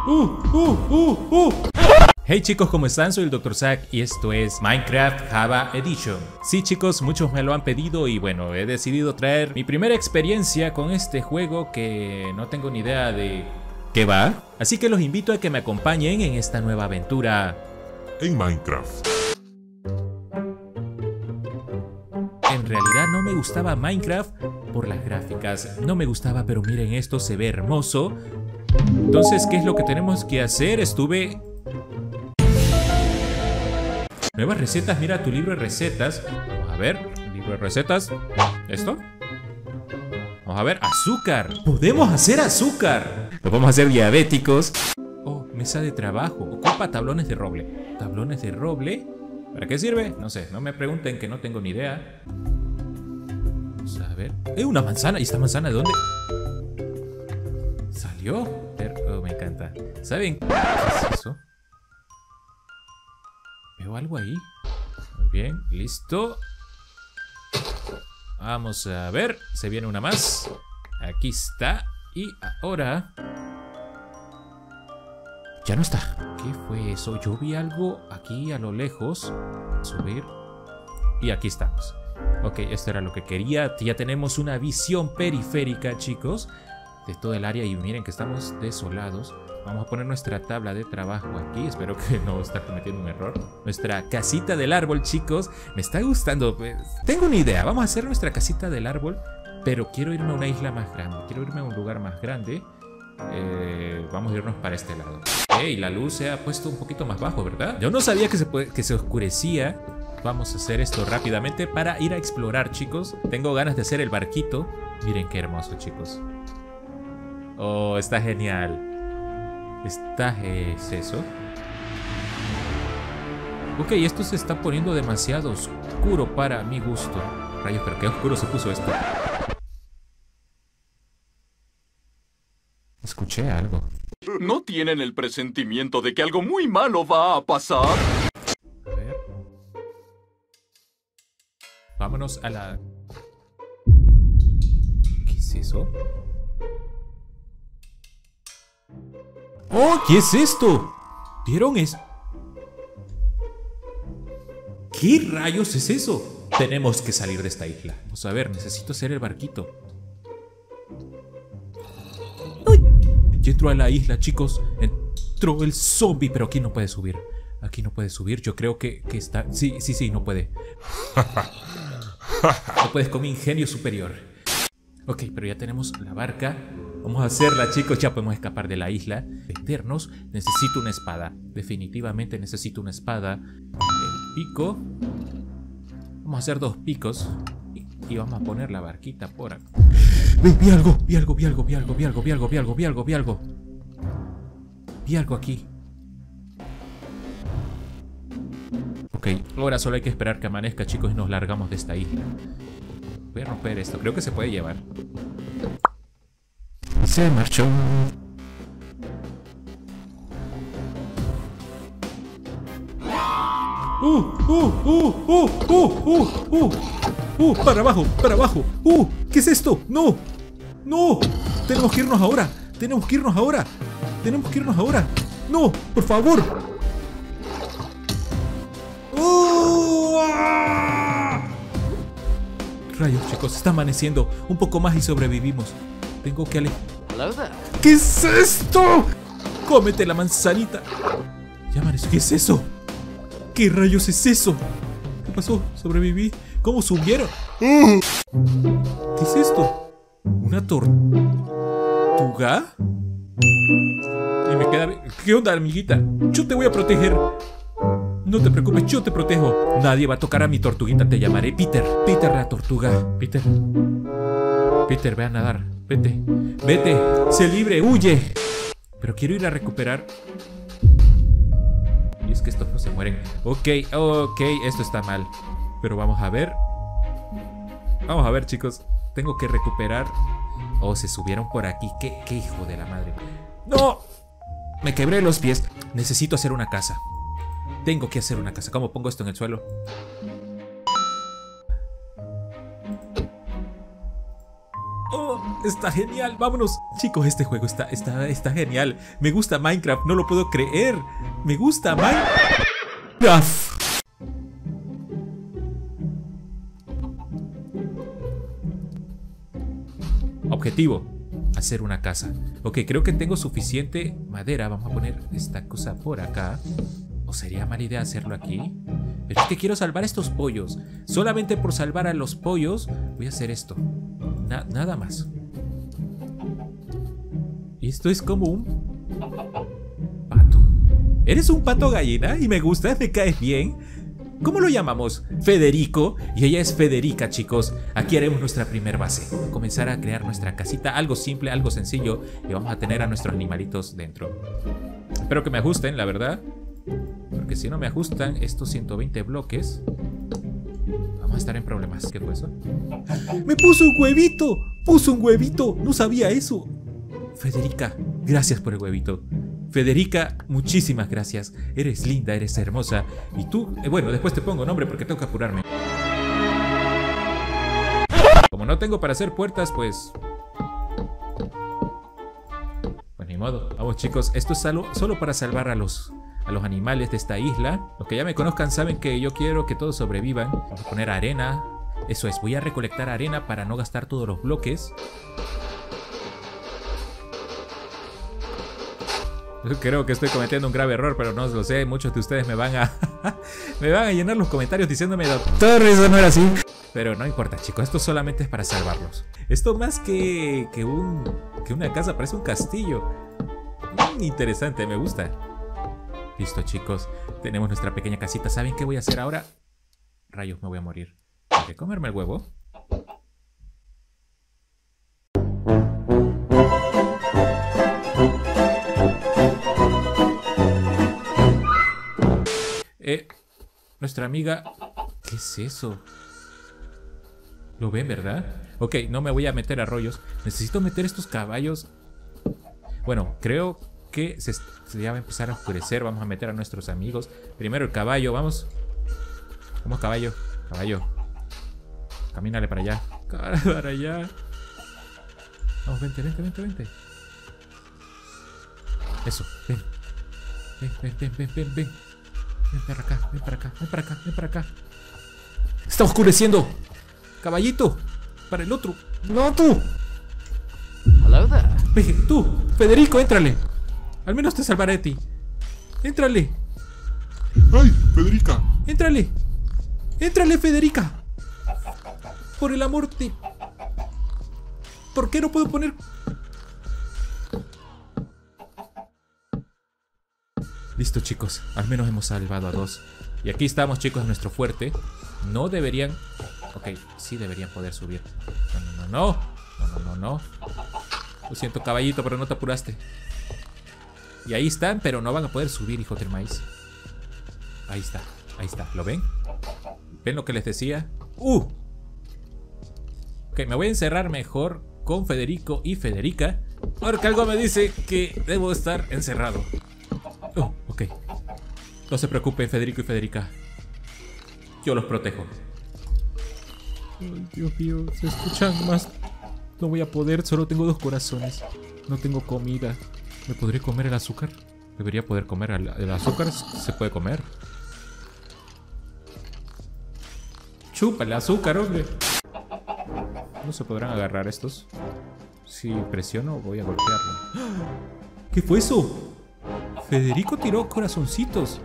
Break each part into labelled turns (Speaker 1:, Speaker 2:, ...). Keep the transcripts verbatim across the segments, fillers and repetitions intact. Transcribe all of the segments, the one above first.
Speaker 1: Uh, uh, uh, uh. Hey chicos, ¿cómo están? Soy el doctor Zack y esto es Minecraft Java Edition. Sí chicos, muchos me lo han pedido y bueno, he decidido traer mi primera experiencia con este juego que no tengo ni idea de qué va. Así que los invito a que me acompañen en esta nueva aventura
Speaker 2: en Minecraft.
Speaker 1: En realidad no me gustaba Minecraft por las gráficas, no me gustaba, pero miren, esto se ve hermoso. Entonces, ¿qué es lo que tenemos que hacer? Estuve... Nuevas recetas, mira tu libro de recetas. Vamos a ver, libro de recetas. ¿Esto? Vamos a ver, azúcar. Podemos hacer azúcar. Lo podemos hacer diabéticos. Oh, mesa de trabajo. Ocupa tablones de roble. Tablones de roble. ¿Para qué sirve? No sé, no me pregunten que no tengo ni idea. Vamos a ver. ¡Eh, una manzana! ¿Y esta manzana de dónde? ¿Salió? Oh, me encanta. ¿Saben qué es eso? Veo algo ahí. Muy bien, listo. Vamos a ver. Se viene una más. Aquí está. Y ahora... ya no está. ¿Qué fue eso? Yo vi algo aquí a lo lejos. Subir. Y aquí estamos. Ok, esto era lo que quería. Ya tenemos una visión periférica, chicos, de todo el área. Y miren que estamos desolados. Vamos a poner nuestra tabla de trabajo aquí. Espero que no esté cometiendo un error. Nuestra casita del árbol, chicos. Me está gustando. Tengo una idea. Vamos a hacer nuestra casita del árbol. Pero quiero irme a una isla más grande. Quiero irme a un lugar más grande. Eh, vamos a irnos para este lado. Hey, la luz se ha puesto un poquito más bajo, ¿verdad? Yo no sabía que se, puede, que se oscurecía. Vamos a hacer esto rápidamente para ir a explorar, chicos. Tengo ganas de hacer el barquito. Miren qué hermoso, chicos. Oh, está genial. ¿Está es eso? Ok, esto se está poniendo demasiado oscuro para mi gusto. Rayos, pero qué oscuro se puso esto. Escuché algo.
Speaker 3: ¿No tienen el presentimiento de que algo muy malo va a pasar?
Speaker 1: A ver. Vámonos a la... ¿Qué es eso? ¡Oh! ¿Qué es esto? ¿Vieron eso? ¿Qué rayos es eso? Tenemos que salir de esta isla. Vamos a ver, necesito hacer el barquito. ¡Uy! Ya entró a la isla, chicos. Entró el zombie, pero aquí no puede subir. Aquí no puede subir. Yo creo que, que está... Sí, sí, sí, no puede. No puedes con mi ingenio superior. Ok, pero ya tenemos la barca. Vamos a hacerla, chicos. Ya podemos escapar de la isla. Meternos. Necesito una espada. Definitivamente necesito una espada. El pico. Vamos a hacer dos picos. Y, y vamos a poner la barquita por acá. Vi, vi algo, vi algo, vi algo, vi algo, vi algo, vi algo, vi algo, vi algo, vi algo. Vi algo aquí. Ok, ahora solo hay que esperar que amanezca, chicos, y nos largamos de esta isla. Voy a romper esto, creo que se puede llevar. Se marchó. Uh, uh, uh, uh, uh, uh, uh, uh, para abajo, para abajo. Uh, ¿qué es esto? No, no, tenemos que irnos ahora. Tenemos que irnos ahora. Tenemos que irnos ahora. No, por favor. Uh, ah. Rayos, chicos, está amaneciendo. Un poco más y sobrevivimos. Tengo que alejar. ¿Qué es esto? Cómete la manzanita. Ya amaneció. ¿Qué es eso? ¿Qué rayos es eso? ¿Qué pasó? ¿Sobreviví? ¿Cómo subieron? ¿Qué es esto? ¿Una tortuga? Y me queda... ¿Qué onda, amiguita? Yo te voy a proteger. No te preocupes, yo te protejo. Nadie va a tocar a mi tortuguita. Te llamaré Peter. Peter la tortuga. Peter. Peter, ve a nadar. Vete. Vete. Sé libre. Huye. Pero quiero ir a recuperar... Y es que estos no se mueren. Ok, ok, esto está mal. Pero vamos a ver. Vamos a ver, chicos. Tengo que recuperar. Oh, se subieron por aquí. ¿Qué, qué hijo de la madre? ¡No! Me quebré los pies. Necesito hacer una casa. Tengo que hacer una casa. ¿Cómo pongo esto en el suelo? Oh, Está genial, vámonos. Chicos, este juego está, está, está genial. Me gusta Minecraft, no lo puedo creer. Me gusta Minecraft. Objetivo: hacer una casa. Ok, creo que tengo suficiente madera. Vamos a poner esta cosa por acá. ¿O sería mala idea hacerlo aquí? Pero es que quiero salvar estos pollos. Solamente por salvar a los pollos voy a hacer esto. Na- nada más. Y esto es como un pato. ¿Eres un pato gallina? Y me gusta, me caes bien. ¿Cómo lo llamamos? Federico. Y ella es Federica, chicos. Aquí haremos nuestra primer base. Vamos a comenzar a crear nuestra casita. Algo simple, algo sencillo. Y vamos a tener a nuestros animalitos dentro. Espero que me ajusten, la verdad. Porque si no me ajustan estos ciento veinte bloques, vamos a estar en problemas. ¿Qué fue eso? ¡Me puso un huevito! ¡Puso un huevito! No sabía eso. Federica, gracias por el huevito. Federica, muchísimas gracias. Eres linda, eres hermosa. Y tú, eh, bueno, después te pongo nombre porque tengo que apurarme. Como no tengo para hacer puertas, pues... Pues ni modo. Vamos, chicos, esto es solo, solo para salvar a los... a los animales de esta isla. Los que ya me conozcan saben que yo quiero que todos sobrevivan. Vamos a poner arena. Eso es, voy a recolectar arena para no gastar todos los bloques. Creo que estoy cometiendo un grave error, pero no lo sé. Muchos de ustedes me van a... me van a llenar los comentarios diciéndome: doctor, eso no era así. Pero no importa, chicos, esto solamente es para salvarlos. Esto más que, que, un, que una casa, parece un castillo. Mm, interesante, me gusta. Listo, chicos, tenemos nuestra pequeña casita. ¿Saben qué voy a hacer ahora? Rayos, me voy a morir. ¿Tengo que comerme el huevo? Eh, nuestra amiga... ¿Qué es eso? ¿Lo ven, verdad? Ok, no me voy a meter a rollos. Necesito meter estos caballos. Bueno, creo... que se, se ya va a empezar a oscurecer. Vamos a meter a nuestros amigos. Primero el caballo, vamos. Vamos, caballo. Caballo. Camínale para allá. Para allá. Vamos, vente, vente, vente, vente. Eso, ven. Ven, ven, ven, ven, ven, ven. Ven para acá, ven para acá, ven para acá, ven para acá. Está oscureciendo. Caballito. Para el otro. No, tú.
Speaker 4: Hello there.
Speaker 1: Ven, tú. Federico, éntrale. Al menos te salvaré de ti. ¡Éntrale!
Speaker 2: ¡Ay, Federica!
Speaker 1: ¡Éntrale! ¡Éntrale, Federica! Por el amor de... ¿Por qué no puedo poner...? Listo, chicos. Al menos hemos salvado a dos. Y aquí estamos, chicos, en nuestro fuerte. No deberían... Ok, sí deberían poder subir. No, no, no, no. No, no, no, no. Lo siento, caballito, pero no te apuraste. Y ahí están, pero no van a poder subir, hijos del maíz. Ahí está, ahí está, ¿lo ven? ¿Ven lo que les decía? ¡Uh! Ok, me voy a encerrar mejor con Federico y Federica, porque algo me dice que debo estar encerrado. Oh, ok. No se preocupen, Federico y Federica. Yo los protejo. Ay, Dios mío, se escuchan más. No voy a poder, solo tengo dos corazones. No tengo comida. ¿Me podré comer el azúcar? Debería poder comer el, el azúcar. Se puede comer. Chupa el azúcar, hombre. No se podrán agarrar estos. Si presiono, voy a golpearlo. ¿Qué fue eso? Federico tiró corazoncitos.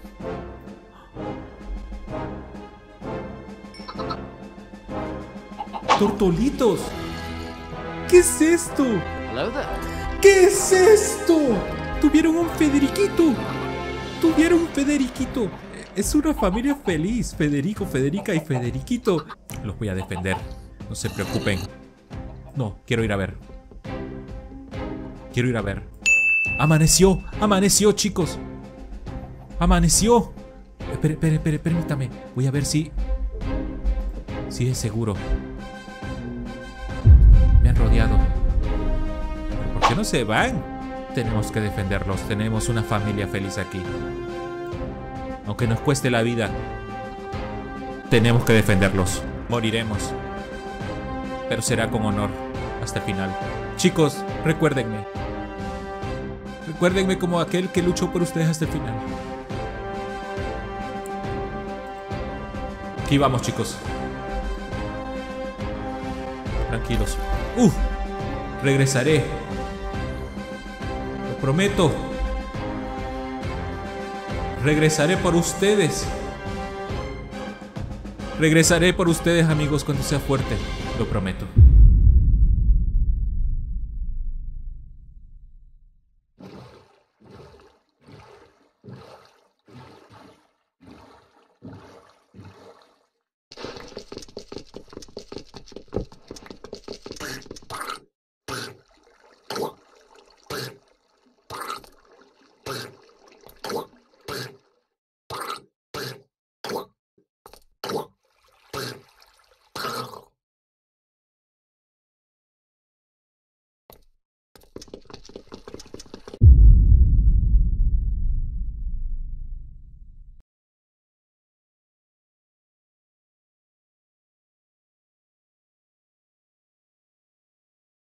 Speaker 1: ¡Tortolitos! ¿Qué es esto?
Speaker 4: Hello there.
Speaker 1: ¿Qué es esto? Tuvieron un Federiquito. Tuvieron un Federiquito. Es una familia feliz. Federico, Federica y Federiquito. Los voy a defender. No se preocupen. No, quiero ir a ver. Quiero ir a ver. Amaneció. Amaneció, chicos. Amaneció. Espere, espere, espere, permítame. Voy a ver si... Si es seguro. Me han rodeado. ¿Por qué no se van? Tenemos que defenderlos. Tenemos una familia feliz aquí. Aunque nos cueste la vida, tenemos que defenderlos. Moriremos, pero será con honor. hasta el final. Chicos, recuérdenme. Recuérdenme como aquel que luchó por ustedes hasta el final. Aquí vamos, chicos. Tranquilos. Uf, regresaré. Lo prometo. Regresaré por ustedes. Regresaré por ustedes, amigos, cuando sea fuerte. Lo prometo.